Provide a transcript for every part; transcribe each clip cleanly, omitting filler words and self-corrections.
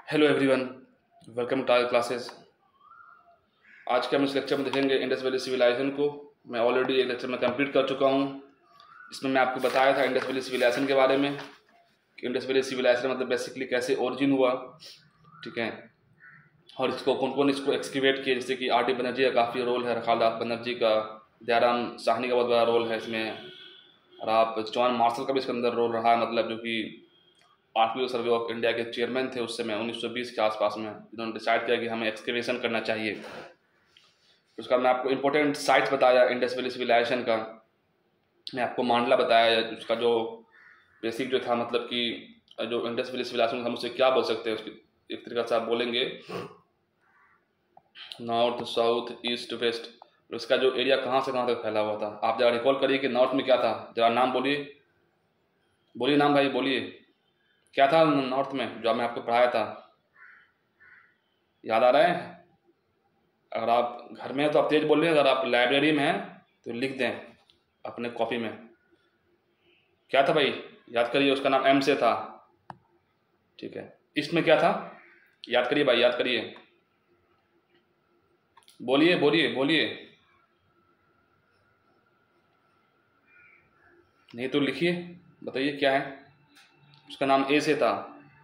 Hello everyone, welcome to tile classes. आज के हम इस लेक्चर में देखेंगे इंडस वैली सिविलाइजेशन को। मैं ऑलरेडी एक लेक्चर में कंप्लीट कर चुका हूँ। इसमें मैं आपको बताया था इंडस वैली सिविलाइजेशन के बारे में कि इंडस वैली सिविलाइजेशन मतलब बेसिकली कैसे ओरिजिन हुआ, ठीक है, और इसको कौन कौन इसको एक्सकेवेट किए, जैसे कि आर डी बनर्जी का काफ़ी रोल है, रखालदास बनर्जी का, दयाराम साहनी का बहुत बड़ा रोल है इसमें, और आप जॉन मार्शल का भी इसके अंदर रोल रहा है, मतलब जो कि आर्कियोलॉजिकल सर्वे ऑफ इंडिया के चेयरमैन थे उस समय 1920 के आसपास में, जिन्होंने डिसाइड किया कि हमें एक्सकेवेशन करना चाहिए। उसका मैं आपको इंपॉर्टेंट साइट्स बताया इंडस वैली सिविलाइजेशन का। मैं आपको मांडला बताया, उसका जो बेसिक जो था, मतलब कि जो इंडस वैली सिविलाइजेशन हम उससे क्या बोल सकते हैं, उसकी एक तरीका से आप बोलेंगे नॉर्थ साउथ ईस्ट वेस्ट। उसका जो एरिया कहाँ से कहाँ तक फैला हुआ था, आप जरा रिकॉल करिए कि नॉर्थ में क्या था। जरा नाम बोलिए, बोलिए नाम भाई, बोलिए क्या था नॉर्थ में जो मैं आपको पढ़ाया था, याद आ रहा है? अगर आप घर में हैं तो आप तेज बोल रहे हैं, अगर आप लाइब्रेरी में हैं तो लिख दें अपने कॉपी में। क्या था भाई, याद करिए। उसका नाम एम से था, ठीक है। ईस्ट में क्या था, याद करिए भाई, याद करिए, बोलिए बोलिए बोलिए, नहीं तो लिखिए, बताइए क्या है। उसका नाम ए से था।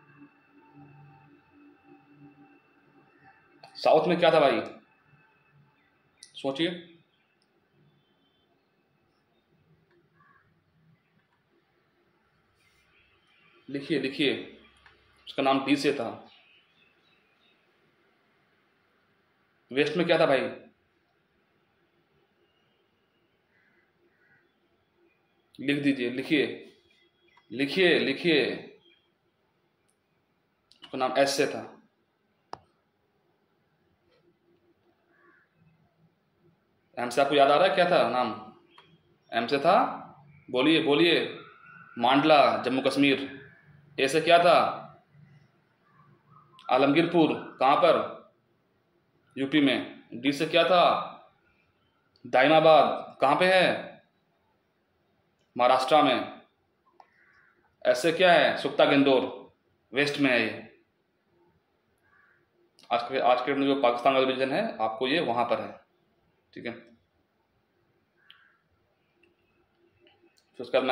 साउथ में क्या था भाई, सोचिए। लिखिए लिखिए, उसका नाम डी से था। वेस्ट में क्या था भाई, लिख दीजिए, लिखिए लिखिए लिखिए, उसका नाम एस से था। एम से आपको याद आ रहा है क्या था नाम, एम से था, बोलिए बोलिए। मांडला जम्मू कश्मीर। ए से क्या था, आलमगीरपुर, कहाँ पर, यूपी में। डी से क्या था, दाइमाबाद, कहाँ पे है, महाराष्ट्र में। ऐसे क्या है, सुक्ता गेंदोर, वेस्ट में है ये। आज के जो पाकिस्तान का रीजन है, आपको ये वहाँ पर है, ठीक है। फिर उसके बाद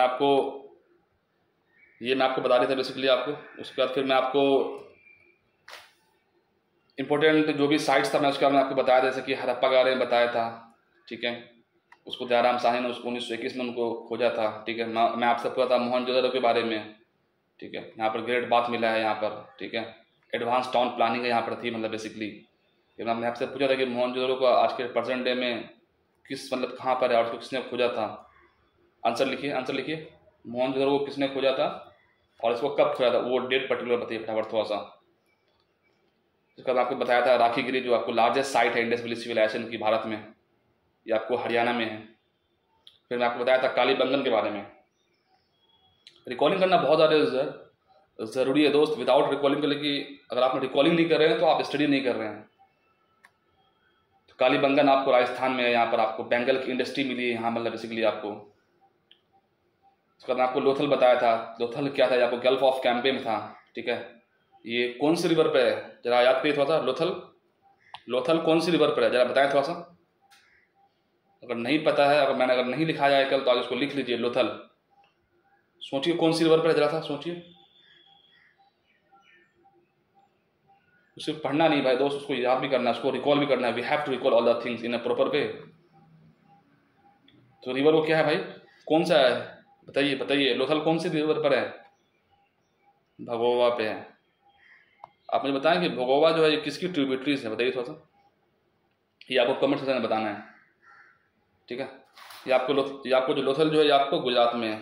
मैं आपको बता रही था बेसिकली आपको। उसके बाद फिर मैं आपको इंपॉर्टेंट जो भी साइट्स था मैं उसके बारे में आपको बताया, जैसे कि हड़प्पा के बारे में बताया था, ठीक है। उसको दयाराम साहनी ने 1921 में उनको खोजा था, ठीक है। मैं आपसे पूछा था मोहनजोदड़ो के बारे में, ठीक है। यहाँ पर ग्रेट बाथ मिला है यहाँ पर, ठीक है। एडवांस टाउन प्लानिंग यहाँ पर थी, मतलब बेसिकली। मैंने आपसे पूछा था कि मोहनजोदड़ो को आज के प्रेजेंट डे में किस, मतलब कहाँ पर है और उसको किसने खोजा था। आंसर लिखिए, आंसर लिखिए। मोहनजोदड़ो को किसने खोजा था और इसको कब खोजा था, वो डेट पर्टिकुलर बताइए फटाफट थोड़ा सा। इसका आपको बताया था राखीगिरी, जो आपको लार्जेस्ट साइट है इंडस वैली सिविलाइजेशन की भारत में, ये आपको हरियाणा में है। फिर मैं आपको बताया था कालीबंगन के बारे में। रिकॉर्डिंग करना बहुत ज़्यादा ज़रूरी है दोस्त। विदाउट रिकॉर्डिंग के लिए, अगर आप रिकॉर्डिंग नहीं कर रहे हैं तो आप स्टडी नहीं कर रहे हैं। तो कालीबंगन आपको राजस्थान में है, यहाँ पर आपको बेंगल की इंडस्ट्री मिली है यहाँ, मतलब बेसिकली आपको। उसका मैं आपको लोथल बताया था। लोथल क्या था, आपको गल्फ ऑफ कैंपे में था, ठीक है। ये कौन सी रिवर पे है, जरा याद करिए थोड़ा सा। लोथल, लोथल कौन सी रिवर पर है, जरा बताएं थोड़ा सा। अगर नहीं पता है, अगर नहीं लिखा जाए कल, तो आज उसको लिख लीजिए, लोथल। सोचिए कौन सी रिवर पर है, जरा सा सोचिए। उसे पढ़ना नहीं भाई दोस्त, उसको याद भी करना है, उसको रिकॉल भी करना है। We have to recall all the things in a proper way. तो रिवर वो क्या है भाई, कौन सा है, बताइए बताइए। लोथल कौन सी रिवर पर है, भगोवा पे है। आप मुझे बताएं कि भगोवा जो है ये किसकी ट्रिब्यूटरीज है, बताइए थोड़ा सा। ये आपको कमेंट सेक्शन में बताना है, ठीक है। ये आपको जो लोथल जो है ये आपको गुजरात में है,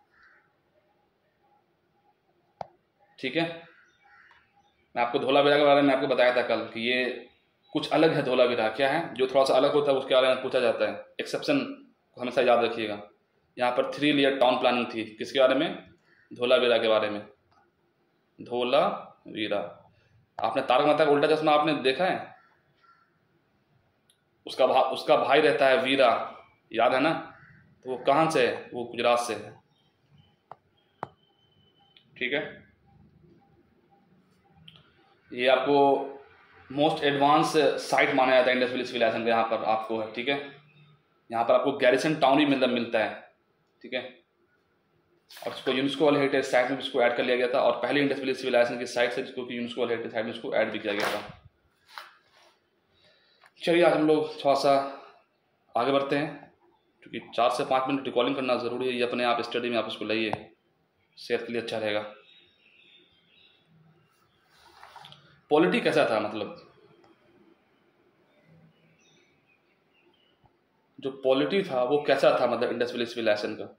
ठीक है। मैं आपको धोलावीरा के बारे में आपको बताया था कल कि ये कुछ अलग है। धोलावीरा क्या है, जो थोड़ा सा अलग होता है उसके बारे में पूछा जाता है। एक्सेप्शन को हमेशा याद रखिएगा। यहाँ पर 3 लेयर टाउन प्लानिंग थी, किसके बारे में, धोलावीरा के बारे में। धोलावीरा, आपने तारक मेहता का उल्टा चश्मा आपने देखा है, उसका भाई रहता है वीरा, याद है ना। तो वो कहाँ से है, वो गुजरात से है, ठीक है। ये आपको मोस्ट एडवांस साइट माना जाता है इंडस वैली सिविलाइजेशन का, यहाँ पर आपको है, ठीक है। यहाँ पर आपको गैरिसन टाउन भी मतलब मिलता है, ठीक है। और इसको यूनेस्को वर्ल्ड हेरिटेज साइट में इसको ऐड कर लिया गया था, और पहली इंडस वैली सिविलाइजेशन की साइट से जिसको कि यूनेस्को वर्ल्ड हेरिटेज साइट में इसको ऐड भी किया गया था। चलिए आज हम लोग थोड़ा सा आगे बढ़ते हैं, क्योंकि 4 से 5 मिनट रिकॉर्डिंग करना ज़रूरी है। ये अपने आप स्टडी में आप इसको लाइए, सेहत के लिए अच्छा रहेगा। पॉलिटी कैसा था, मतलब जो पॉलिटी था वो कैसा था, मतलब इंडस वैली सिविलाइजेशन का।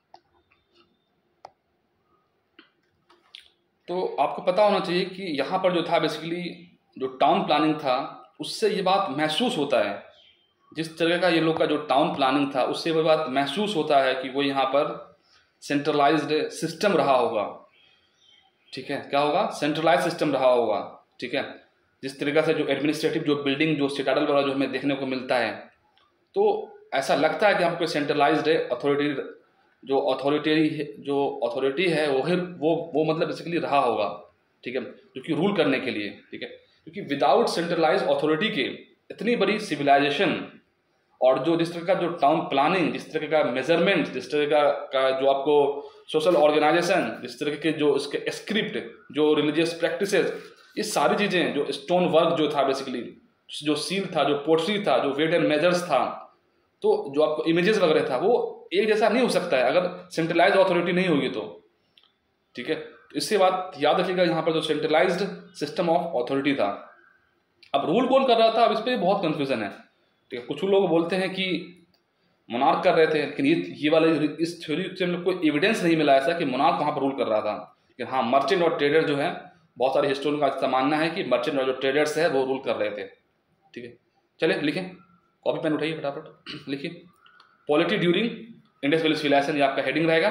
तो आपको पता होना चाहिए कि यहाँ पर जो था बेसिकली जो टाउन प्लानिंग था, उससे ये बात महसूस होता है, जिस तरह का ये लोग का जो टाउन प्लानिंग था उससे वो बात महसूस होता है कि वो यहाँ पर सेंट्रलाइज्ड सिस्टम रहा होगा, ठीक है। क्या होगा, सेंट्रलाइज सिस्टम रहा होगा, ठीक है। जिस तरीका से जो एडमिनिस्ट्रेटिव जो बिल्डिंग जो सिटाडल वाला जो हमें देखने को मिलता है, तो ऐसा लगता है कि यहाँ पर सेंट्रलाइज्ड अथॉरिटी जो अथॉरिटी है वो मतलब बेसिकली रहा होगा, ठीक है, जो कि रूल करने के लिए, ठीक है। क्योंकि विदाउट सेंट्रलाइज अथॉरिटी के इतनी बड़ी सिविलाइजेशन और जो जिस तरह का जो टाउन प्लानिंग, जिस तरह का मेजरमेंट, जिस तरह का जो आपको सोशल ऑर्गेनाइजेशन, जिस तरह के जो इसके स्क्रिप्ट, जो रिलीजियस प्रैक्टिसेस, ये सारी चीज़ें, जो स्टोन वर्क जो था बेसिकली, जो सील था, जो पोट्री था, जो वेट एंड मेजर्स था, तो जो आपको इमेजेस वगैरह था वो एक जैसा नहीं हो सकता है अगर सेंट्रलाइज्ड अथॉरिटी नहीं होगी तो, ठीक है। इससे बात याद रखिएगा, यहाँ पर जो सेंट्रलाइज्ड सिस्टम ऑफ अथॉरिटी था। अब रूल कौन कर रहा था, अब इस पर बहुत कंफ्यूजन है, ठीक है। कुछ लोग बोलते हैं कि मोनार्क कर रहे थे, लेकिन ये वाले इस थ्योरी से हम लोग कोई एविडेंस नहीं मिला ऐसा कि मोनार्क वहाँ पर रूल कर रहा था। लेकिन हाँ, मर्चेंट और ट्रेडर जो है, बहुत सारे हिस्टोरियन का ऐसा मानना है कि मर्चेंट और जो ट्रेडर्स है वो रूल कर रहे थे, ठीक है। चलिए लिखें, कॉपी पेन उठाइए फटाफट, लिखिए polity during Indus valley civilisation, ये आपका हेडिंग रहेगा।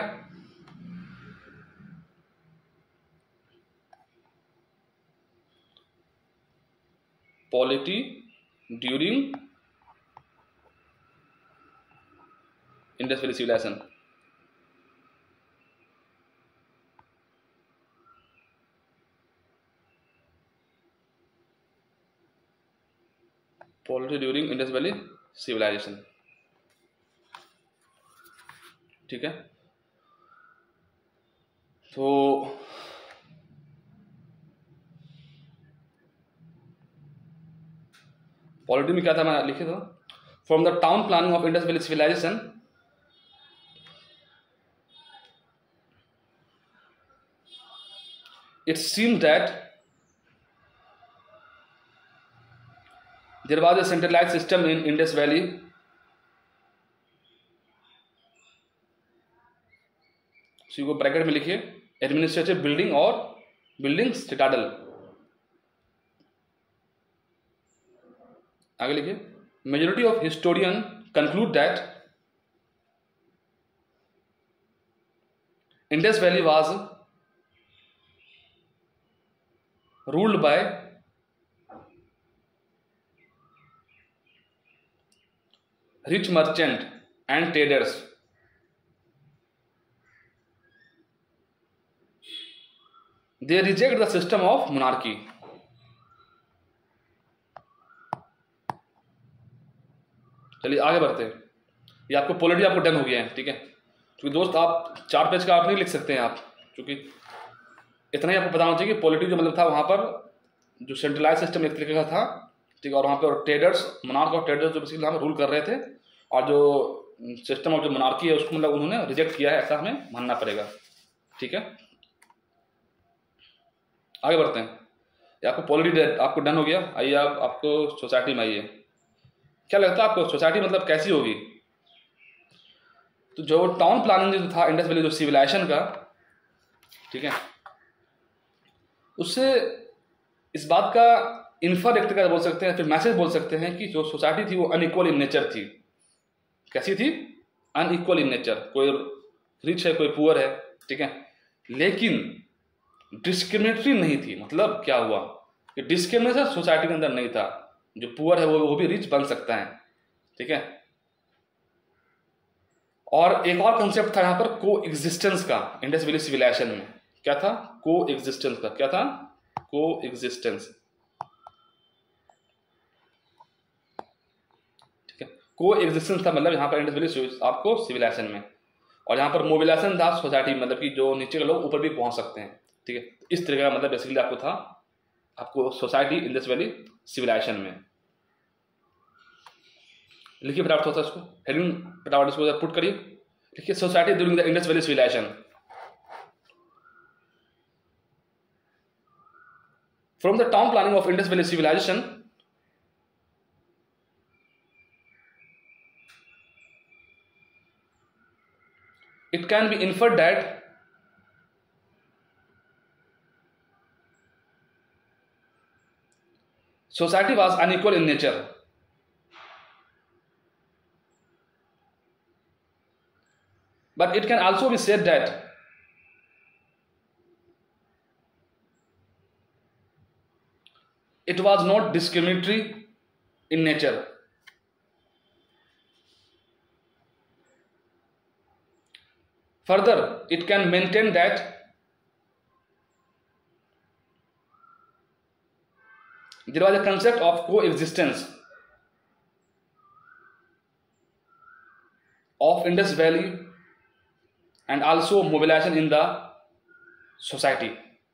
Polity during Indus valley civilisation. Polity during Indus valley civilisation, ठीक है। तो पॉलिटी में क्या था, मैं लिखे था, from the town planning of Indus valley civilisation it seemed that there was a centralized system in Indus Valley C को ब्रैकेट में लिखिए, एडमिनिस्ट्रेटिव बिल्डिंग और बिल्डिंग सिटाडल, आगे लिखिए। Majority of historian conclude that Indus Valley was ruled by rich merchant and traders. They reject the system of monarchy. चलिए आगे बढ़ते हैं। ये आपको पॉलिटी आपको डन हो गया है, ठीक है। क्योंकि दोस्त आप 4 पेज का आप नहीं लिख सकते हैं आप, क्योंकि इतना ही आपको पता होना चाहिए कि पॉलिटी जो मतलब था वहाँ पर जो सेंट्रलाइज सिस्टम एक तरीके का था, ठीक है। और वहाँ पर ट्रेडर्स, मोनार्क और ट्रेडर्स जो बेसिकली वहाँ पर रूल कर रहे थे, और जो सिस्टम ऑफ जो मोनार्की है उसको मतलब उन्होंने रिजेक्ट किया है, ऐसा हमें मानना पड़ेगा, ठीक है। आगे बढ़ते हैं। ये आपको पॉलिटी आपको डन हो गया। आइए आप आपको सोसाइटी में आइए। क्या लगता है आपको सोसाइटी मतलब कैसी होगी? तो जो टाउन प्लानिंग जो था इंडस वैली जो सिविलाइजेशन का, ठीक है, उससे इस बात का इन्फर एक तरह बोल सकते हैं, फिर मैसेज बोल सकते हैं कि जो सोसाइटी थी वो अनइक्वल इन नेचर थी। कैसी थी? Unequal in nature. कोई रिच है, कोई पुअर है, ठीक है, लेकिन डिस्क्रिमिनेटरी नहीं थी। मतलब क्या हुआ कि डिस्क्रिमिनेशन सोसाइटी के अंदर नहीं था। जो पुअर है वो भी रिच बन सकता है, ठीक है। और एक और कंसेप्ट था यहाँ पर को एग्जिस्टेंस का इंडस वैली सिविलाइजेशन में। क्या था? को एग्जिस्टेंस का। क्या था? को एग्जिस्टेंस। को एग्जिस्टेंस था, मतलब यहाँ पर इंडस वैली आपको सिविलाइजेशन में, और यहाँ पर मोबिलाइजेशन था सोसाइटी, मतलब कि जो नीचे के लोग ऊपर भी पहुँच सकते हैं। ठीक है, इस तरह का मतलब बेसिकली आपको था, आपको सोसाइटी इंडस वैली सिविलाइजेशन में। लिखिए फटाफट थोड़ा सा इसको, हेडिंग फटाफट इसको पुट करिए। देखिए, society during the Indus valley civilisation. From the town planning of Indus valley civilisation, it can be inferred that society was unequal in nature. But it can also be said that it was not discriminatory in nature. Further, it can maintain that there was a concept of coexistence of Indus Valley and also mobilization in the society.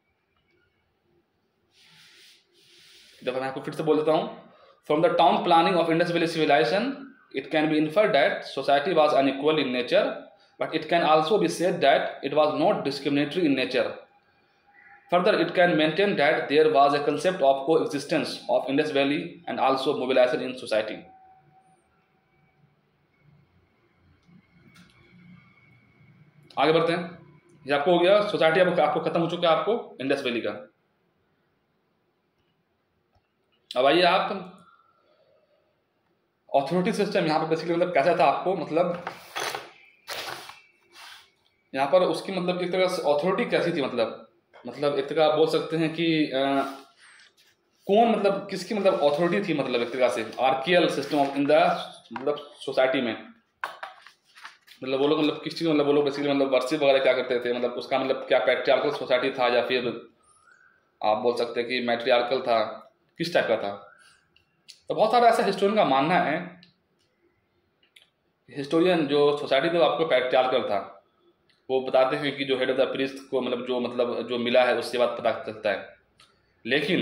जब मैं आपको फिर से बोल देता हूँ, from the town planning of Indus Valley civilization, it can be inferred that society was unequal in nature, but it can also be said that it was not discriminatory in nature. Further, it can maintain that there was a concept of coexistence of Indus Valley and also mobilization in society. आगे बढ़ते हैं। ये आपको हो गया society, आपको खत्म हो चुका है आपको इंडस वैली का। अब आइए आप ऑथोरिटी सिस्टम, यहाँ पर बेसिकली मतलब कैसा था आपको, मतलब यहाँ पर उसकी मतलब एक तरह से ऑथोरिटी कैसी थी, मतलब एक तरह आप बोल सकते हैं कि कौन मतलब किसकी मतलब अथॉरिटी थी, मतलब एक तरह से hierarchical system of in the मतलब सोसाइटी में, मतलब वो लोग मतलब किस चीज़ मतलब वो लोग बेसिकली मतलब वर्शिप वगैरह क्या करते थे, मतलब उसका मतलब क्या पैट्रियार्कल सोसाइटी था या फिर आप बोल सकते हैं कि मैट्रियार्कल था, किस टाइप का था। तो बहुत सारा ऐसा हिस्टोरियन का मानना है, हिस्टोरियन जो सोसाइटी था आपको पैट्रियार्कल था, वो बताते हैं कि जो हेड ऑफ द प्रीस्ट को मतलब जो मिला है उसके बाद पता चलता है, लेकिन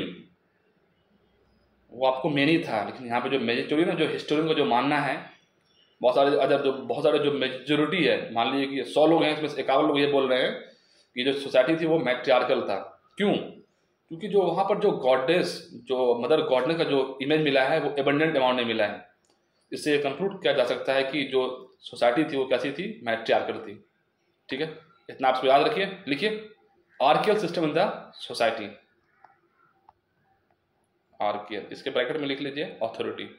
वो आपको मेन ही था। लेकिन यहाँ पे जो मेजोरिटी जो हिस्टोरियन का जो मानना है, बहुत सारे जो मेजोरिटी है, मान लीजिए कि 100 लोग हैं, इसमें 51 लोग ये बोल रहे हैं कि जो सोसाइटी थी वो मैट्रियार्कल था। क्यों? क्योंकि जो वहाँ पर जो गॉडेस, जो मदर गॉडनेस का जो इमेज मिला है वो एबंडेंट अमाउंट में मिला है। इससे कंक्लूड किया जा सकता है कि जो सोसाइटी थी वो कैसी थी, मैट्रियार्कल थी। ठीक है, इतना आप याद रखिए। लिखिए hierarchical system in the society, hierarchical, इसके ब्रैकेट में लिख लीजिए authority,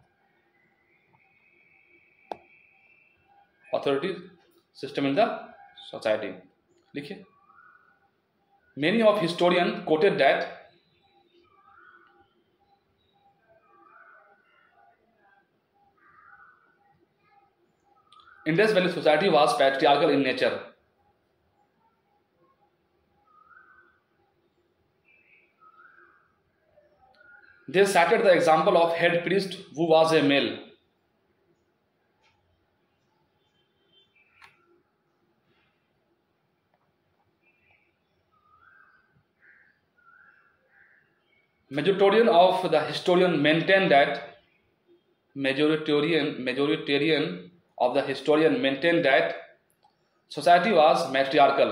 authority system in the society. लिखिए many of historian quoted that Indus Valley society was patriarchal in nature. They cited the example of head priest who was a male. Majoritarian of the historian maintain that majoritarian of the historian maintain that society was matriarchal.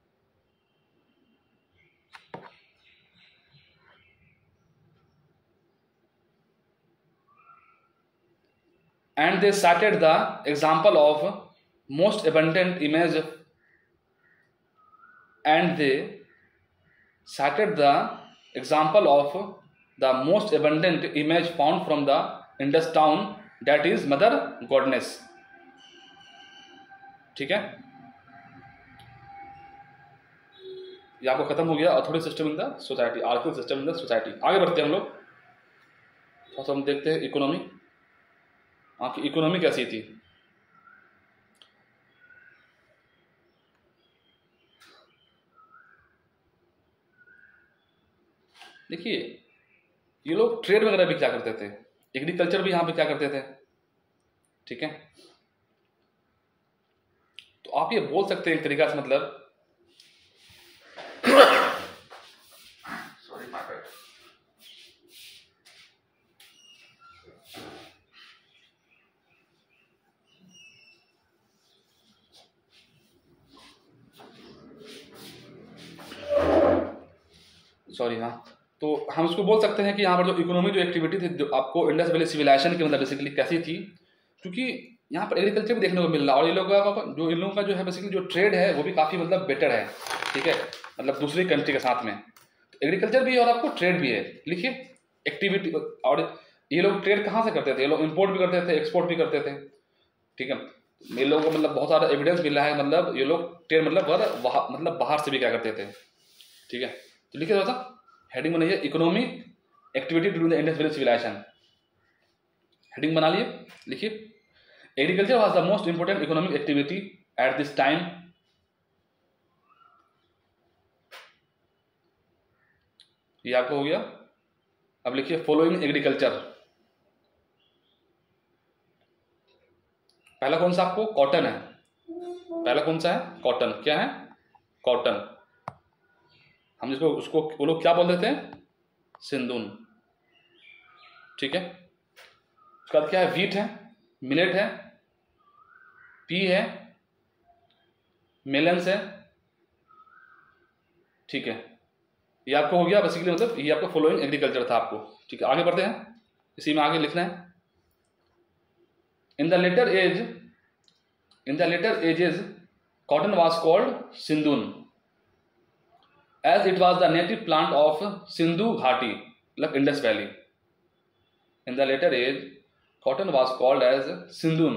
And they cited the example of most abundant image, and they cited the example of the most abundant image found from the Indus town, that is mother goddess. ठीक है, ये आपको खत्म हो गया authority system in the society, hierarchical system in the society. आगे बढ़ते हैं हम लोग, थोड़ा सा हम देखते हैं इकोनॉमी। आपकी इकोनॉमी कैसी थी। देखिए ये लोग ट्रेड वगैरह भी क्या करते थे, एग्रीकल्चर भी यहाँ पे क्या करते थे, ठीक है। तो आप ये बोल सकते हैं एक तरीका से, मतलब सॉरी सॉरी हाँ, तो हम इसको बोल सकते हैं कि यहाँ पर जो इकोनॉमी जो एक्टिविटी थी, जो आपको इंडस वैली सिविलाइजेशन की मतलब बेसिकली कैसी थी, क्योंकि यहाँ पर एग्रीकल्चर भी देखने को मिल रहा है, और ये लोगों का जो इन लोगों का जो है बेसिकली जो ट्रेड है वो भी काफ़ी मतलब बेटर है, ठीक है, मतलब दूसरी कंट्री के साथ में। तो एग्रीकल्चर भी है और आपको ट्रेड भी है। लिखिए एक्टिविटी, और ये लोग ट्रेड कहाँ से करते थे, ये लोग इम्पोर्ट भी करते थे, एक्सपोर्ट भी करते थे, ठीक है। ये लोगों को मतलब बहुत सारा एविडेंस मिल रहा है, मतलब ये लोग ट्रेड मतलब बाहर से भी क्या करते थे, ठीक है। तो लिखिए थोड़ा सा हेडिंग बनाइए, economy activity during the Indus valley civilisation, heading बना लिए। लिखिए agriculture was the most important economic activity at this time. ये आपको हो गया। अब लिखिए फॉलोइंग एग्रीकल्चर। पहला कौन सा आपको कॉटन है, पहला कौन सा है कॉटन, क्या है कॉटन, हम जिसको उसको वो लोग क्या बोल देते हैं सिंधुन, ठीक है। उसके बाद क्या है वीट है, मिलेट है, पी है, मेलन्स है, ठीक है। ये आपको हो गया बेसिकली, मतलब ये आपका फॉलोइंग एग्रीकल्चर था आपको, ठीक है। आगे बढ़ते हैं, इसी में आगे लिखना है। In the later ages cotton was called Sindhon as it was the native plant of Sindhu Ghati, like Indus Valley. In the later age, cotton was called as Sindhun,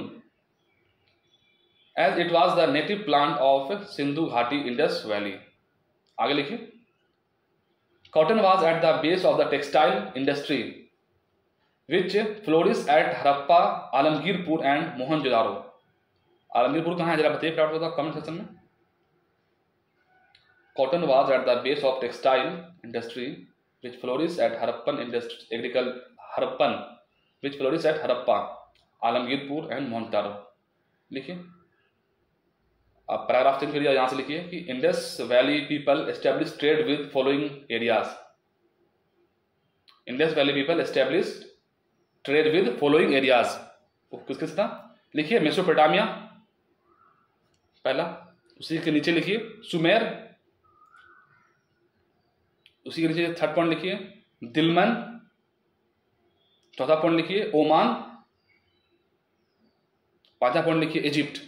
as it was the native plant of Sindhu Ghati, Indus Valley. आगे लिखिए। Cotton was at the base of the textile industry, which flourished at Harappa, Alamgirpur and Mohenjo-daro. Alamgirpur कहाँ है जरा बताइए फटाफट comment section में। Cotton was at the base of textile industry, which flourished at Harappan, which flourished at Harappa, Alamgirpur and Mohenjo-daro. लिखिए। अब paragraph change करिए, यहाँ से लिखिए कि Indus valley people establish trade with following areas. Indus valley people establish trade with following areas, किसके साथ लिखिए मेसोपोटामिया पहला, उसी के नीचे लिखिए सुमेर, उसी के नीचे थर्ड पॉइंट लिखिए दिलमन, चौथा पॉइंट लिखिए ओमान, पांचवा पॉइंट लिखिए इजिप्ट।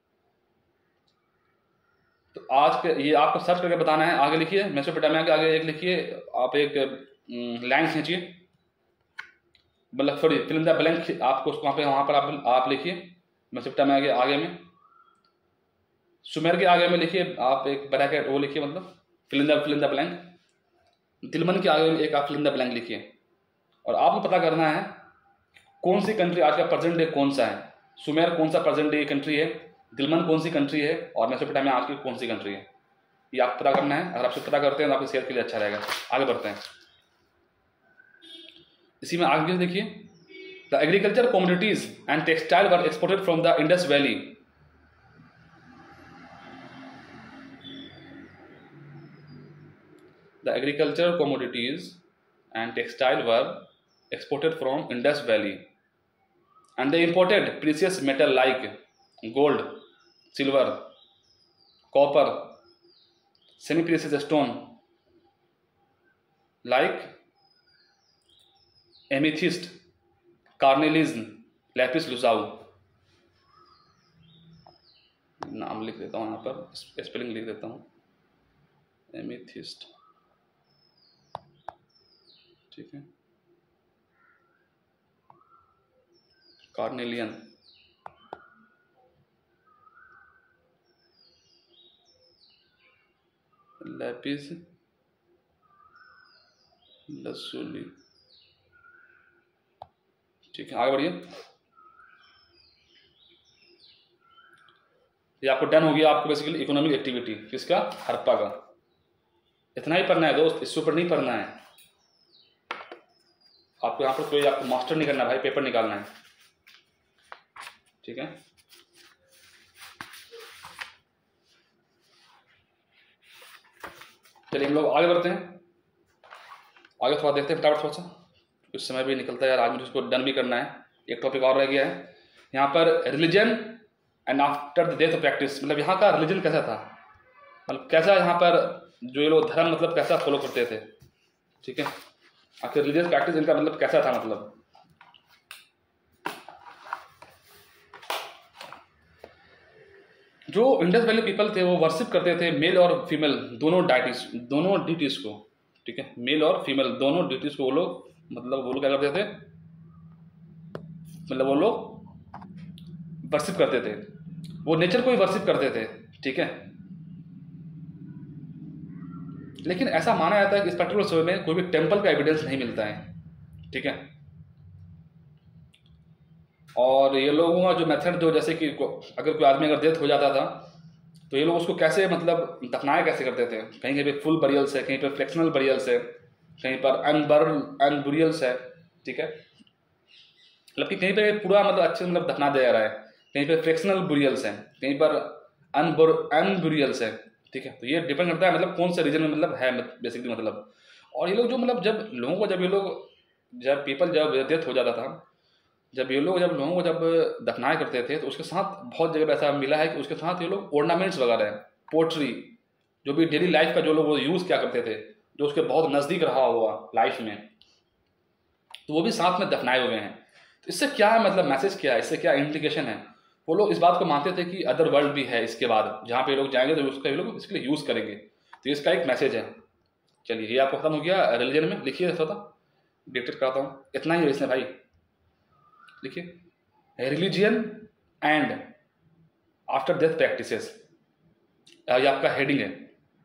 तो आज के ये आपको सर्च करके बताना है। आगे लिखिए मेसोपोटामिया के आगे एक लिखिए आप एक लाइन खींचिए, मतलब sorry fill in the blank, आपको वहां पर आप लिखिए मेसोपोटामिया के आगे में, सुमेर के आगे में लिखिए आप एक ब्रैकेट वो लिखिए, मतलब fill in the blank. Dilmun के आगे में एक आप फिल इन द ब्लैंक लिखिए, और आपको पता करना है कौन सी कंट्री आज का प्रेजेंट डे कौन सा है, सुमेर कौन सा प्रेजेंट डे कंट्री है, दिलमन कौन सी कंट्री है, और मेसोपोटामिया आज की कौन सी कंट्री है, ये आपको पता करना है। अगर आपसे पता करते हैं तो आपके शेयर के लिए अच्छा रहेगा। आगे बढ़ते हैं, इसी में आगे देखिए the agriculture commodities and textile were exported from the Indus valley. The agricultural commodities and textile were exported from Indus Valley, and they imported precious metal like gold, silver, copper, semi-precious stone like amethyst, carnelian, lapis lazuli। नाम लिख देता हूँ यहाँ पर, spelling लिख देता हूँ, amethyst, ठीक है, कार्नेलियन, लैपिस लसूली, ठीक है। आगे बढ़िए, ये आपको डन हो गया। आपको बेसिकली इकोनॉमिक एक्टिविटी किसका, हड़प्पा का। इतना ही पढ़ना है दोस्त, इससे ऊपर नहीं पढ़ना है आपको। यहाँ पर कोई आपको मास्टर नहीं करना भाई, पेपर निकालना है। ठीक है। चलिए हम लोग आगे बढ़ते हैं, आगे थोड़ा देखते हैं फटाफट थोड़ा सा, कुछ समय भी निकलता है यार, आज मुझे उसको डन भी करना है। एक टॉपिक और रह गया है यहाँ पर, religion and after the death of practice. मतलब यहाँ का रिलीजन कैसा था, मतलब कैसा यहाँ पर जो ये लोग धर्म मतलब कैसा फॉलो करते थे, ठीक है। आखिर रिलीजियस प्रैक्टिस इनका मतलब कैसा था, मतलब जो इंडस वैली पीपल थे वो वर्शिप करते थे मेल और फीमेल दोनों डिटीज को, ठीक है। मेल और फीमेल दोनों डिटीज को वो लोग क्या करते थे, मतलब वो लोग वर्शिप करते थे, वो नेचर को ही वर्शिप करते थे, ठीक है। लेकिन ऐसा माना जाता है कि इस पर्टिकुलर समय में कोई भी टेम्पल का एविडेंस नहीं मिलता है, ठीक है। और ये लोगों का जो मेथड जो, जैसे कि अगर कोई आदमी अगर डेथ हो जाता था तो ये लोग उसको कैसे मतलब दफनाया कैसे करते थे, कहीं कहीं पे फुल बरियल्स है, कहीं पे फ्लेक्शनल बरियल्स है, कहीं पर अनबुरियल्स है, ठीक है। मतलब कि कहीं पे पूरा मतलब अच्छे मतलब दफना दिया जा रहा है, कहीं पे फ्लेक्शनल बुरियल्स है, कहीं पर अनबुरियल्स है, ठीक है। तो ये डिपेंड करता है मतलब कौन से रीजन में मतलब है बेसिकली मतलब। और ये लोग जो मतलब जब लोगों को जब पीपल जब डेथ हो जाता था, जब लोगों को जब दफनाया करते थे तो उसके साथ बहुत जगह ऐसा मिला है कि उसके साथ ये लोग ऑर्नामेंट्स वगैरह, पोट्री, जो भी डेली लाइफ का जो लोग वो यूज़ क्या करते थे, जो उसके बहुत नज़दीक रहा हुआ लाइफ में, तो वो भी साथ में दफनाए हुए हैं। तो इससे क्या है मतलब मैसेज क्या है, इससे क्या इंप्लीकेशन है, वो लोग इस बात को मानते थे कि अदर वर्ल्ड भी है इसके बाद, जहाँ पे लोग जाएंगे तो उसका ये लोग इसके लिए यूज़ करेंगे। तो इसका एक मैसेज है। चलिए ये आपको खत्म हो गया रिलीजन में, लिखिए थोड़ा डिक्टेट कराता हूँ, इतना ही है इसमें भाई, लिखिए religion and after death practices, ये आपका हेडिंग है।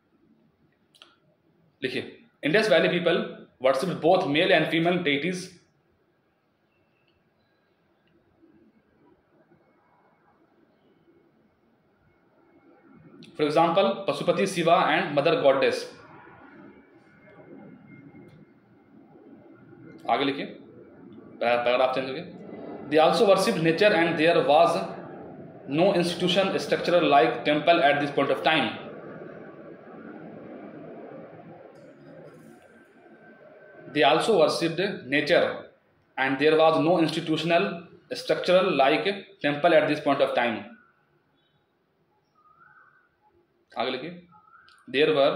लिखिए Indus valley people worship both male and female deities, for example Pashupati Shiva and mother goddess. आगे लिखिए पैराग्राफ चेंज हो गया। They also worshipped nature and there was no institution structure like temple at this point of time. They also worshipped nature and there was no institutional structure like temple at this point of time. आगे लिखिए there were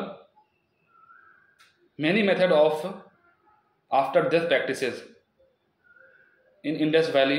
many methods of after death practices in Indus Valley,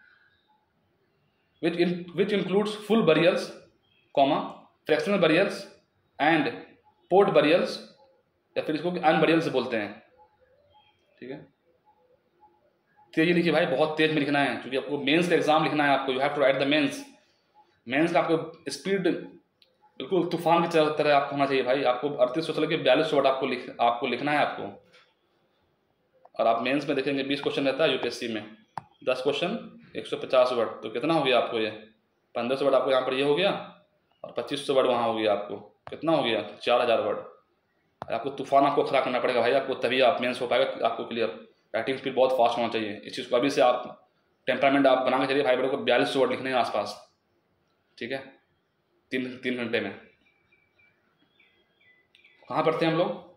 which includes full burials, fractional burials and port burials, या फिर इसको अनबरियल्स बोलते हैं, ठीक है। तेजी लिखिए भाई, बहुत तेज में लिखना है क्योंकि आपको मेंस का एग्जाम लिखना है, आपको you have to write the mains का आपको स्पीड बिल्कुल तूफान की तरह आपको होना चाहिए भाई। आपको 3800 से लेकर 4200 वर्ड आपको लिखना है आपको। और आप मेंस में देखेंगे 20 क्वेश्चन रहता है यूपीएससी में, 10 क्वेश्चन 150 वर्ड, तो कितना हो गया आपको, ये 1500 वर्ड आपको यहाँ पर ये हो गया और 2500 वर्ड वहाँ हो गया, आपको कितना हो गया 4000 वर्ड। आपको तूफान आपको खड़ा करना पड़ेगा भाई, आपको तभी आप मेंस हो पाएगा आपको क्लियर। राइटिंग स्पीड बहुत फास्ट होना चाहिए, इस चीज़ को अभी से आप टेम्परामेंट आप बना के चलिए भाई, बड़े को 4200 वर्ड लिखने हैं आसपास, ठीक है, तीन घंटे में। कहाँ पढ़ते हैं हम लोग।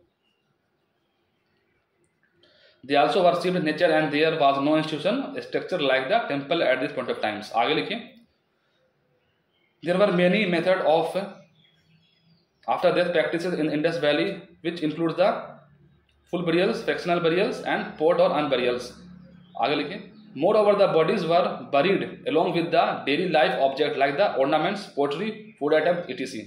They also worshipped nature and there was no institution structure like the temple at this point of times. आगे लिखिए there were many methods of after death practices in Indus Valley which includes the full burials, fractional burials and pot or unburials. आगे लिखिए moreover the bodies were buried along with the daily life objects like the ornaments, pottery, food items, etc.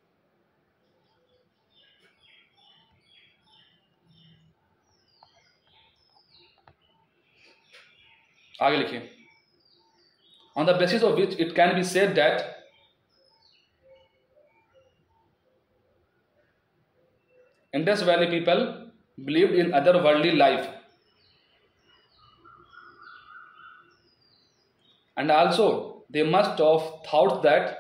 आगे लिखिए on the basis of which it can be said that Indus Valley people believed in otherworldly life and also they must have thought that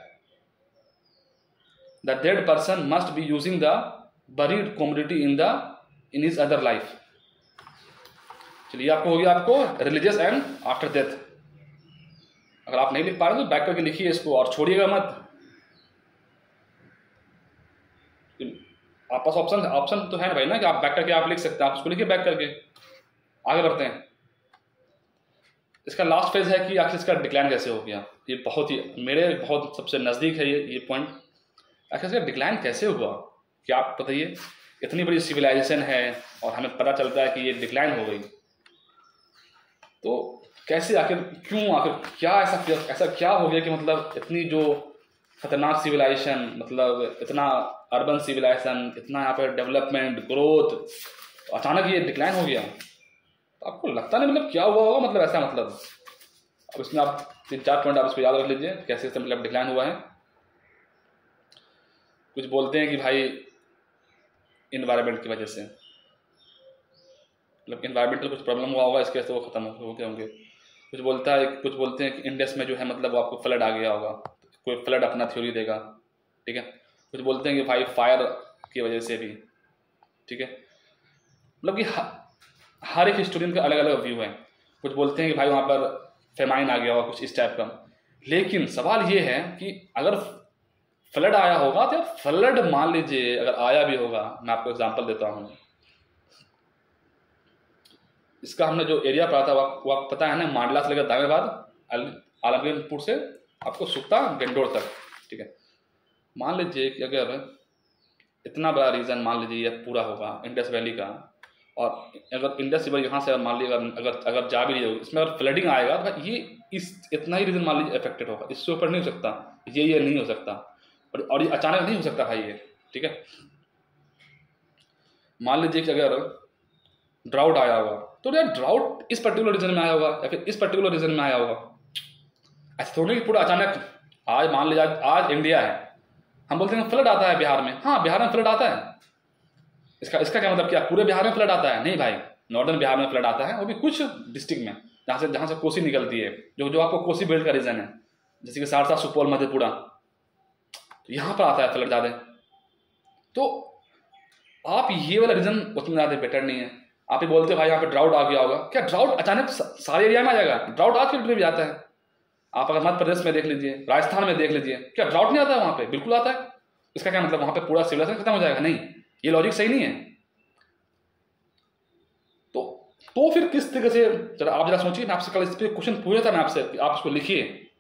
the dead person must be using the buried commodity in his other life. चलिए आपको हो गया आपको religious and after death. अगर आप नहीं लिख पा रहे तो बैक करके लिखिए इसको और छोड़िएगा मत। आप पास ऑप्शन ऑप्शन तो है ना भाई ना कि आप बैक करके आप लिख सकते हैं, आप उसको लिखिए बैक करके। आगे बढ़ते हैं। इसका लास्ट फेज है कि आखिर इसका डिक्लाइन कैसे हो गया। ये बहुत ही मेरे बहुत सबसे नज़दीक है ये पॉइंट। आखिर इसका डिक्लाइन कैसे हुआ, क्या आप बताइए। इतनी बड़ी सिविलाइजेशन है और हमें पता चलता है कि ये डिक्लाइन हो गई, तो कैसे, आखिर क्यों, आखिर क्या ऐसा क्या हो गया कि मतलब इतनी जो खतरनाक सिविलाइजेशन, मतलब इतना अर्बन सिविलाइजेशन, इतना यहाँ पर डेवलपमेंट ग्रोथ, अचानक ये डिक्लाइन हो गया। तो आपको लगता नहीं मतलब क्या हुआ होगा, मतलब ऐसा मतलब। अब इसमें आप 3-4 पॉइंट आप इसको याद रख लीजिए कैसे इसका मतलब डिक्लाइन हुआ है। कुछ बोलते हैं कि भाई इन्वायरमेंट की वजह से, मतलब इन्वायरमेंटल कुछ प्रॉब्लम हुआ होगा, इसके वजह से वो खत्म हो गए होंगे। कुछ बोलते हैं कि इंडस में जो है मतलब आपको फ्लड आ गया होगा, कोई फ्लड अपना थ्योरी देगा, ठीक है। कुछ बोलते हैं कि भाई फायर की वजह से भी, ठीक है। मतलब कि हर एक हिस्टोरियन का अलग अलग व्यू है। कुछ बोलते हैं कि भाई वहाँ पर फेमाइन आ गया होगा, कुछ इस टाइप का। लेकिन सवाल ये है कि अगर फ्लड आया होगा तो फ्लड मान लीजिए अगर आया भी होगा, मैं आपको एग्जांपल देता हूँ। इसका हमने जो एरिया पढ़ा था वो आपको पता है ना, मांडला से लेकर दामेबाद, आलमगीरपुर से आपको सुक्ता गंडोर तक, ठीक है। मान लीजिए कि अगर इतना बड़ा रीजन मान लीजिए ये पूरा होगा इंडस वैली का, और अगर इंडस रिवर यहाँ से मान लीजिए अगर जा भी रही होगी, इसमें अगर फ्लडिंग आएगा तो ये इतना ही रीजन मान लीजिए अफेक्टेड होगा, इससे ऊपर नहीं हो सकता, ये नहीं हो सकता, और ये अचानक नहीं हो सकता भाई ये, ठीक है। मान लीजिए कि अगर ड्राउट आया होगा तो यार ड्राउट इस पर्टिकुलर रीजन में आया होगा या फिर इस पर्टिकुलर रीजन में आया होगा। ऐसा थोड़ी कि पूरा अचानक आज मान लीजिए आज इंडिया है, हम बोलते हैं फ्लड आता है बिहार में, हाँ बिहार में फ्लड आता है, इसका क्या मतलब, क्या पूरे बिहार में फ्लड आता है? नहीं भाई, नॉर्दर्न बिहार में फ्लड आता है, वो भी कुछ डिस्ट्रिक्ट में जहाँ से कोसी निकलती है, जो आपको कोसी बेल्ट का रीजन है, जैसे कि सहरसा, सुपौल, मधेपुरा, तो यहाँ पर आता है फ्लड ज़्यादा। तो आप ये वाला रीजन उतना ज़्यादा बेटर नहीं है। आप ही बोलते हो भाई यहाँ पे ड्राउट आ गया होगा, क्या ड्राउट अचानक सारे एरिया में आ जाएगा? ड्राउट आज के डेट में भी आता है। आप अगर मध्य प्रदेश में देख लीजिए, राजस्थान में देख लीजिए, क्या ड्राउट नहीं आता है? वहाँ पे बिल्कुल आता है। इसका क्या मतलब वहाँ पे पूरा सिविलाइजेशन खत्म हो जाएगा? नहीं, ये लॉजिक सही नहीं है। तो फिर किस तरीके से, आप जरा सोचिए, आपसे कल इस पर क्वेश्चन पूछा था मैं आपसे, आप इसको लिखिए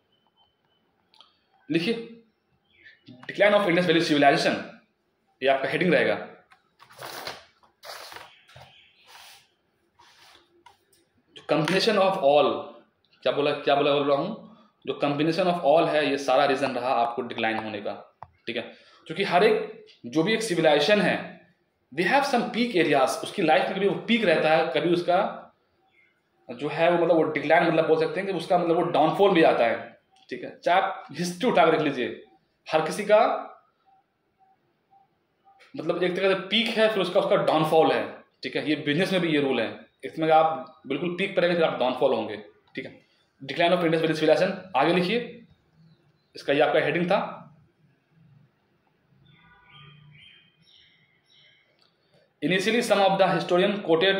decline of Indus valley civilisation, ये आपका हेडिंग रहेगा। कॉम्बिनेशन ऑफ ऑल, क्या बोल रहा हूं, जो कॉम्बिनेशन ऑफ ऑल है, ये सारा रीजन रहा आपको डिक्लाइन होने का, ठीक है। क्योंकि हर एक जो भी एक सिविलाइजेशन है, they have some peak areas, उसकी लाइफ में कभी वो पीक रहता है, कभी उसका जो है वो मतलब वो डिक्लाइन, मतलब बोल सकते हैं कि उसका मतलब वो डाउनफॉल भी आता है, ठीक है। चाहे आप हिस्ट्री उठा कर देख लीजिए, हर किसी का मतलब एक तरह से पीक है, फिर उसका डाउनफॉल है, ठीक है। ये बिजनेस में भी ये रूल है, इसमें आप बिल्कुल पीक पर रहेंगे फिर आप डाउनफॉल होंगे, ठीक है। Decline of Indus valley civilization, आगे लिखिए, इसका ये आपका हेडिंग था। Initially some of the historian quoted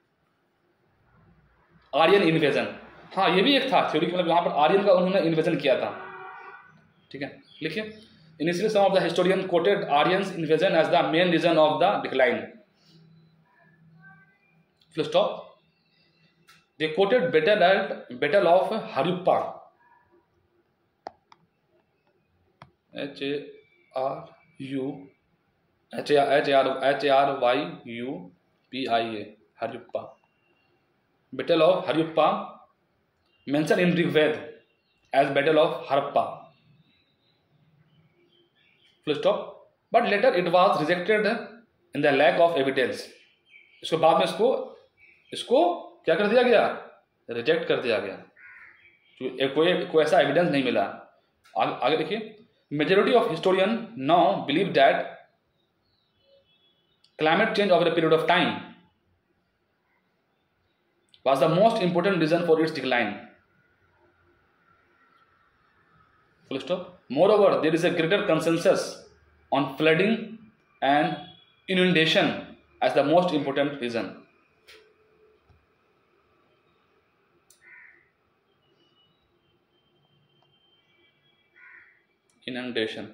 Aryan invasion, हाँ ये भी एक था थ्योरी, मतलब यहाँ पर आर्यन का उन्होंने इन्वेजन किया था, ठीक है। लिखिए, initially some of the historian quoted Aryans invasion as the main reason of the decline, full stop. They quoted Battle of Harappa, Haryuppa, Harappa. Battle of Harappa mentioned in Rigved as Battle of Harappa. Full stop. But later it was rejected in the lack of evidence. इसको बाद में इसको क्या कर दिया गया? Reject कर दिया गया, कोई ऐसा एविडेंस नहीं मिला। आगे देखिए, majority of historian now believe that climate change over a period of time was the most important reason for its decline. Full stop. Moreover, there is a greater consensus on flooding and inundation as the most important reason. Inundation.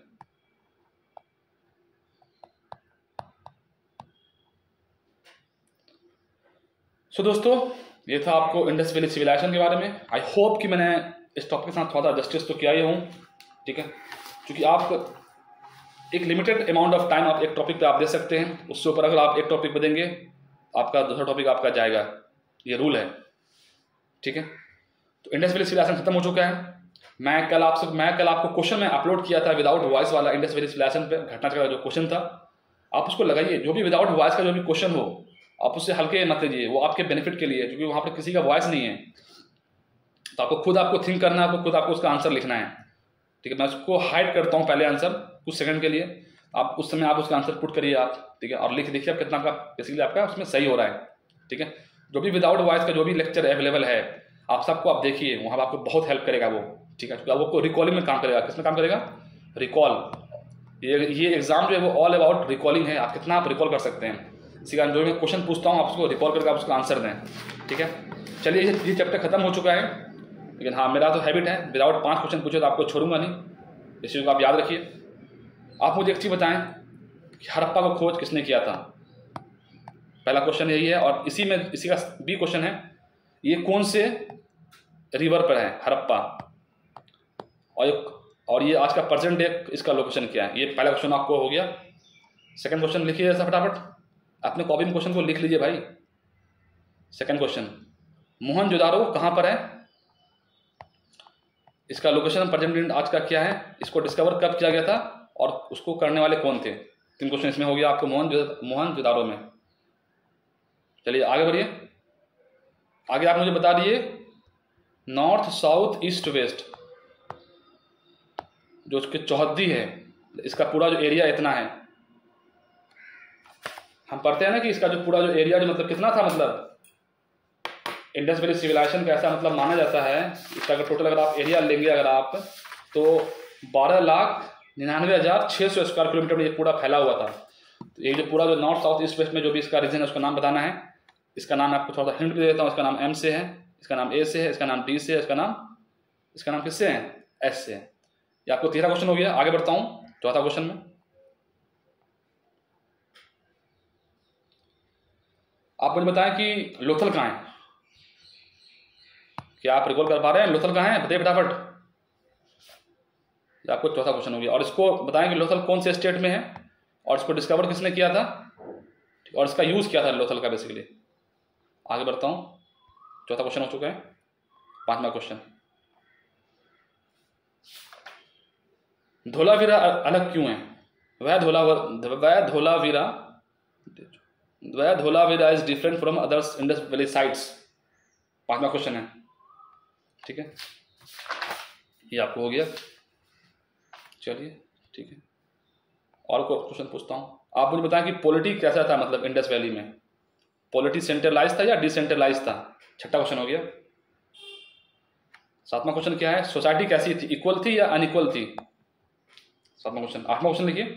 So दोस्तों, ये था आपको Indus valley civilisation के बारे में। I hope कि मैंने इस टॉपिक के साथ थोड़ा जस्टिस तो किया ही हूँ, ठीक है, क्योंकि आप एक लिमिटेड अमाउंट ऑफ टाइम आप एक टॉपिक पे आप दे सकते हैं, उससे ऊपर अगर आप एक टॉपिक पे देंगे आपका दूसरा टॉपिक आपका जाएगा, ये रूल है, ठीक है। तो इंडस वैली सिविलाइजेशन खत्म हो चुका है। मैं कल आपको क्वेश्चन में अपलोड किया था विदाउट वॉइस वाला, इंडस वैली सिविलाइजेशन पे घटनाक्रम का जो क्वेश्चन था, आप उसको लगाइए। जो भी विदाउट वॉइस का जो भी क्वेश्चन हो आप उससे हल्के मत लीजिए, वो आपके बेनिफिट के लिए, क्योंकि वहाँ पर किसी का वॉइस नहीं है। तो आपको थिंक करना है, आपको उसका आंसर लिखना है, ठीक है। मैं उसको हाइड करता हूँ पहले आंसर कुछ सेकंड के लिए, आप उस समय आप उसका आंसर पुट करिए आप, ठीक है, और लिख देखिए आप कितना आपका बेसिकली आपका उसमें सही हो रहा है, ठीक है। जो भी विदाउट वॉइस का जो भी लेक्चर अवेलेबल है आप सबको आप देखिए, वहाँ आपको बहुत हेल्प करेगा वो, ठीक है। तो आपको रिकॉलिंग में काम करेगा। किसमें काम करेगा? रिकॉल। ये एग्जाम जो है वो ऑल अबाउट रिकॉलिंग है, आप कितना आप रिकॉल कर सकते हैं। इसी कारण जो मैं क्वेश्चन पूछता हूँ आप उसको रिकॉल करके आप उसका आंसर दें, ठीक है। चलिए ये चैप्टर खत्म हो चुका है, लेकिन हाँ मेरा तो हैबिट है विदाउट 5 क्वेश्चन पूछे तो आपको छोड़ूंगा नहीं, इस चीज़ को आप याद रखिए। आप मुझे एक चीज़ बताएं कि हड़प्पा को खोज किसने किया था? पहला क्वेश्चन यही है, और इसी का बी क्वेश्चन है, ये कौन से रिवर पर है हड़प्पा, और ये आज का प्रेजेंट डे इसका लोकेशन क्या है? ये पहला क्वेश्चन आपको हो गया। सेकंड क्वेश्चन लिखिए ऐसा फटाफट, अपने कॉपी में क्वेश्चन को लिख लीजिए भाई। सेकंड क्वेश्चन, मोहनजोदारो कहाँ पर है? इसका लोकेशन प्रेजेंट आज का क्या है? इसको डिस्कवर कब किया गया था और उसको करने वाले कौन थे? 3 क्वेश्चन इसमें हो गया आपको मोहनजोदारो में। चलिए आगे बढ़िए। आगे आप मुझे बता दिए नॉर्थ साउथ ईस्ट वेस्ट, जो उसकी चौहद्दी है, इसका पूरा जो एरिया इतना है। हम पढ़ते हैं ना कि इसका जो पूरा जो एरिया जो मतलब कितना था, मतलब इंडस वैली सिविलाइजेशन का ऐसा मतलब माना जाता है, इसका अगर टोटल अगर आप एरिया लेंगे अगर आप, तो 12,99,600 स्क्वायर किलोमीटर में ये पूरा फैला हुआ था। तो ये जो पूरा जो नॉर्थ साउथ ईस्ट वेस्ट में जो भी इसका रीजन है उसका नाम बताना है। इसका नाम आपको थोड़ा सा हिंट भी दे देता हूँ। इसका नाम एम से है, इसका नाम ए से है, इसका नाम डी से है, इसका नाम किससे है? एस से है। ये आपको 13 क्वेश्चन हो गया। आगे बढ़ता हूँ चौथा क्वेश्चन में। आप मुझे बताएं कि लोथल कहाँ है? क्या आप रिकॉल कर पा रहे हैं लोथल कहाँ है? बताइए फटाफट। आपको चौथा क्वेश्चन हो गया। और इसको बताएं कि लोथल कौन से स्टेट में है और इसको डिस्कवर किसने किया था और इसका यूज क्या था लोथल का बेसिकली। आगे बढ़ता हूं, चौथा क्वेश्चन हो चुका है। 5वां क्वेश्चन, धोलावीरा अलग क्यों है? वह Dholavira is different from others Indus valley sites. 5वां क्वेश्चन है, ठीक है, ये आपको हो गया। चलिए ठीक है, और कोई क्वेश्चन पूछता हूँ। आप मुझे बताएं कि पॉलिटी कैसा था, मतलब इंडस वैली में पॉलिटी सेंट्रलाइज था या डिसेंट्रलाइज था? 6ठा क्वेश्चन हो गया। 7वां क्वेश्चन क्या है? सोसाइटी कैसी थी, इक्वल थी या अनइक्वल थी? 7वां क्वेश्चन। 8वां क्वेश्चन लिखिए,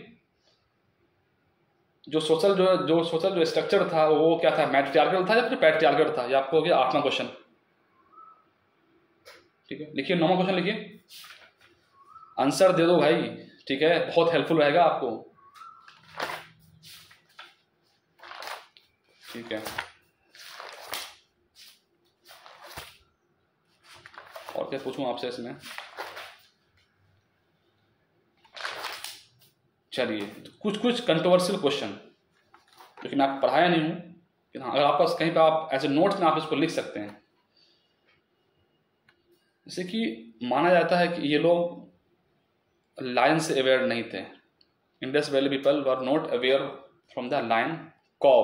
जो सोशल जो स्ट्रक्चर था वो क्या था, मैट्रियार्कल था या फिर पैट्रियार्कल था? ये आपको हो गया 8वां क्वेश्चन, ठीक है। लिखिए 9वां क्वेश्चन लिखिए, आंसर दे दो भाई, ठीक है, बहुत हेल्पफुल रहेगा आपको, ठीक है। और क्या पूछूं आपसे इसमें? चलिए कुछ कंट्रोवर्शियल क्वेश्चन, क्योंकि मैं आपको पढ़ाया नहीं हूं, कि हाँ अगर आपके पास कहीं पर आप एज ए नोट्स में आप इसको लिख सकते हैं। जैसे कि माना जाता है कि ये लोग लायन से अवेयर नहीं थे। Indus valley people were not aware from the lion cow,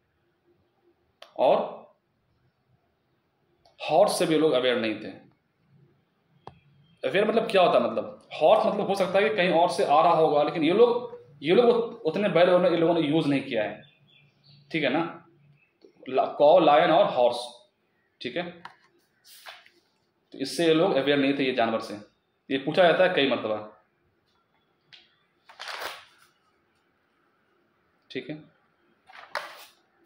और हॉर्स से भी लोग अवेयर नहीं थे। अवेयर मतलब क्या होता है? मतलब हॉर्स मतलब हो सकता है कि कहीं और से आ रहा होगा, लेकिन ये लोग उतने बड़े लेवल में इन लोगों ने यूज नहीं किया है, ठीक है ना। कॉव, लायन और हॉर्स, ठीक है, तो इससे ये लोग अवेयर नहीं थे ये जानवर से। ये पूछा जाता है कई मरतबा, ठीक है।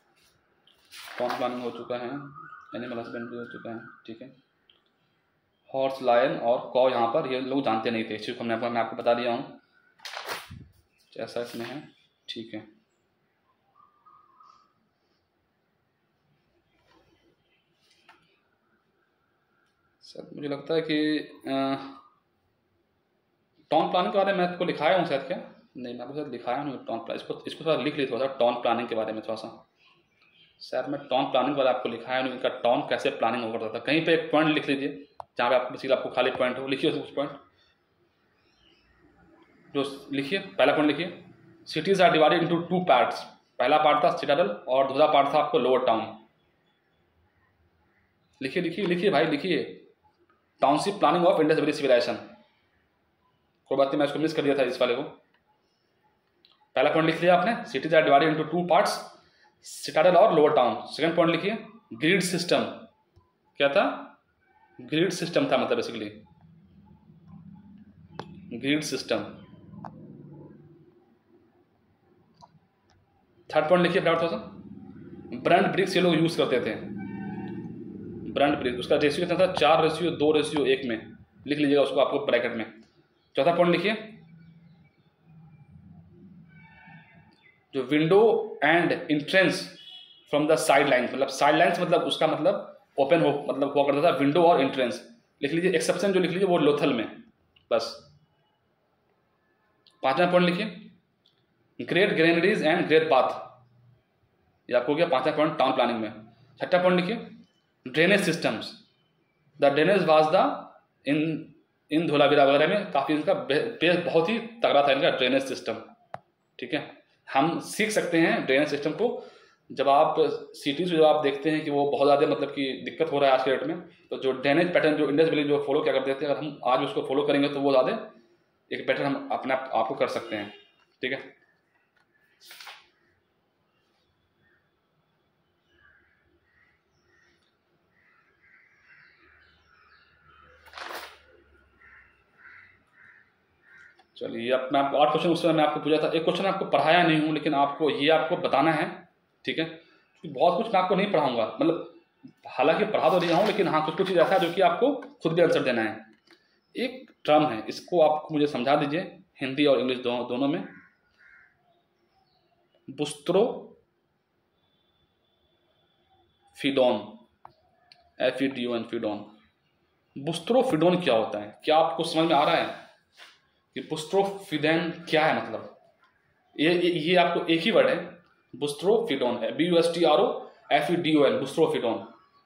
फार्म प्लानिंग हो चुका है, एनिमल हस्बेंड्री हो चुका है, ठीक है। हॉर्स, लायन और कॉ यहाँ पर ये लोग जानते नहीं थे। इस चीज़ को मैं आपको बता दिया हूँ, जैसा इसमें है, ठीक है। सर मुझे लगता है कि टाउन प्लानिंग के बारे में आपको लिखाया हूँ शायद, क्या नहीं, मैं आपको शायद लिखाया नहीं टाउन प्लान, इसको थोड़ा लिख लीजिए, थोड़ा सा टाउन प्लानिंग के बारे में थोड़ा सा। शायद मैं टाउन प्लानिंग वाला आपको लिखाया नहीं, इनका टाउन कैसे प्लानिंग हो करता था। कहीं पे एक पॉइंट लिख लीजिए जहाँ पे आपको बेसिकली आपको खाली पॉइंट हो, लिखिए उस पॉइंट जो लिखिए, पहला पॉइंट लिखिए, cities are divided into 2 parts. पहला पार्ट था सिटाडल और दूसरा पार्ट था आपको लोअर टाउन। लिखिए लिखिए लिखिए भाई लिखिए, township planning of Indus valley civilization. कोई बात नहीं, मैं इसको मिस कर दिया था इस वाले को। पहला पॉइंट लिख लिया आपने, cities are divided into 2 parts, citadel और लोअर टाउन। सेकंड पॉइंट लिखिए, ग्रिड सिस्टम। क्या था? ग्रिड सिस्टम था, मतलब basically grid system. Third point लिखिए थोड़ा सा, ब्रंट ब्रिक्स ये लोग यूज करते थे। ब्रंट ब्रिक्स, उसका रेशियो कितना था? 4:2:1 में, लिख लीजिएगा उसको आपको ब्रैकेट में। चौथा पॉइंट लिखिए, जो window and entrance from the side lines, मतलब साइड लाइन्स मतलब उसका मतलब ओपन हो, मतलब हुआ करता था विंडो और इंट्रेंस। लिख लीजिए एक्सेप्शन जो लिख लीजिए वो लोथल में, बस। पांचवा पॉइंट लिखिए, great granaries and great bath, ये आपको गया पांचवा पॉइंट टाउन प्लानिंग में। छठा पॉइंट लिखिए, drainage systems, the drainage was the in Dholavira वगैरह में काफ़ी इनका बेस बहुत ही तगड़ा था, इनका ड्रेनेज सिस्टम। ठीक है, हम सीख सकते हैं ड्रेनेज सिस्टम को। जब आप सिटीज़ में जब आप देखते हैं कि वो बहुत ज़्यादा मतलब कि दिक्कत हो रहा है आज के डेट में, तो जो ड्रेनेज पैटर्न जो इंडस वैली जो फॉलो क्या करते थे, अगर हम आज उसको फॉलो करेंगे तो वो ज़्यादा एक पैटर्न हम अपने आपको कर सकते हैं। ठीक है, चलिए अपना और क्वेश्चन उस समय मैं आपको पूछा था, एक क्वेश्चन आपको पढ़ाया नहीं हूँ लेकिन आपको ये आपको बताना है। ठीक है, क्योंकि बहुत कुछ मैं आपको नहीं पढ़ाऊंगा, मतलब हालांकि पढ़ा तो दिया हूँ लेकिन हाँ कुछ कुछ चीज़ ऐसा है जो कि आपको खुद भी आंसर देना है। एक टर्म है, इसको आपको मुझे समझा दीजिए हिंदी और इंग्लिश दोनों में। बुस्त्रो फिडोन, FEDON, फिडोन। बुस्त्रो फिडोन क्या होता है? क्या आपको समझ में आ रहा है कि बुस्ट्रोफिडोन क्या है? मतलब ये आपको एक ही वर्ड है, बुस्ट्रोफिडोन है, BUSTROFEDON, बुस्ट्रोफिडोन।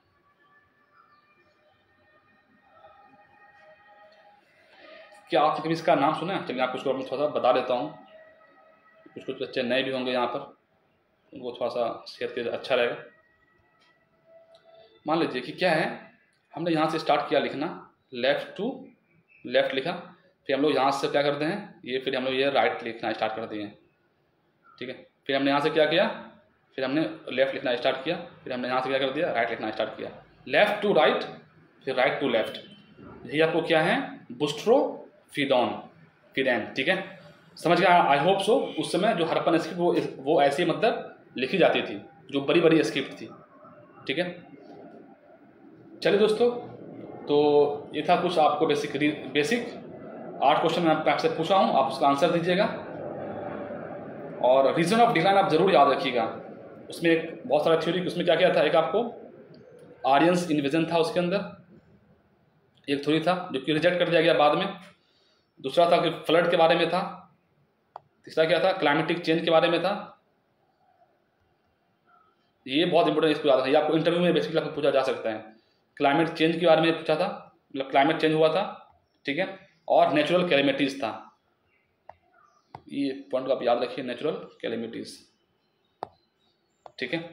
क्या आपने कभी इसका नाम सुना है? चलिए आपको उसको थोड़ा सा बता देता हूँ, कुछ बच्चे नए भी होंगे यहाँ पर, उनको थोड़ा सा सेहत के अच्छा रहेगा। मान लीजिए कि क्या है, हमने यहाँ से स्टार्ट किया लिखना, लेफ्ट टू लेफ्ट लिखा, फिर हम लोग यहाँ से क्या करते हैं ये, फिर हम लोग ये राइट लिखना स्टार्ट कर दिए। ठीक है, फिर हमने यहाँ से क्या किया, फिर हमने लेफ्ट लिखना स्टार्ट किया, फिर हमने यहाँ से क्या कर दिया, राइट लिखना स्टार्ट किया। लेफ्ट टू राइट, फिर राइट टू लेफ्ट, यही आपको क्या है, बुस्ट्रोफिडोन। ठीक है, समझ गया? I hope so. उस समय जो हड़प्पन स्क्रिप्ट वो ऐसी मतलब लिखी जाती थी, जो बड़ी बड़ी स्क्रिप्ट थी। ठीक है, चलिए दोस्तों, तो ये था कुछ आपको बेसिक 8 क्वेश्चन मैं आपसे पूछा हूँ, आप उसका आंसर दीजिएगा। और रीजन ऑफ डिक्लाइन आप जरूर याद रखिएगा, उसमें एक बहुत सारा थ्योरी, उसमें क्या क्या था, एक आपको आर्यंस इन्वेजन था, उसके अंदर एक थ्योरी था जो कि रिजेक्ट कर दिया गया बाद में। दूसरा था कि फ्लड के बारे में था। तीसरा क्या था, क्लाइमेटिक चेंज के बारे में था। ये बहुत इंपॉर्टेंट, इसको याद रखिए, आपको इंटरव्यू में बेसिकली आपको पूछा जा सकता है। क्लाइमेट चेंज के बारे में पूछा था, मतलब क्लाइमेट चेंज हुआ था। ठीक है, और नेचुरल कैलेमिटीज था, ये पॉइंट को आप याद रखिए, नेचुरल कैलेमिटीज। ठीक है,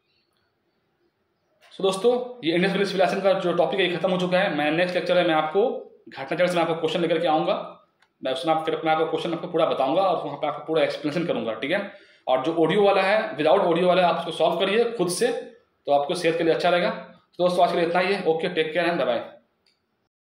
तो दोस्तों ये इंडस वैली सिविलाइजेशन का जो टॉपिक है ये खत्म हो चुका है। मैं नेक्स्ट लेक्चर में आपको घटनाचक्र से मैं आपको क्वेश्चन लेकर के आऊँगा, मैं उसमें आपको क्वेश्चन आपको पूरा बताऊंगा और वहाँ पे आपको पूरा एक्सप्लेनेशन करूंगा। ठीक है, और जो ऑडियो वाला है, विदाउट ऑडियो वाला है, आप उसको सॉल्व करिए खुद से, तो आपको सेहत के लिए अच्छा रहेगा। तो दोस्तों आज के लिए इतना ही है। Okay, take care and bye bye.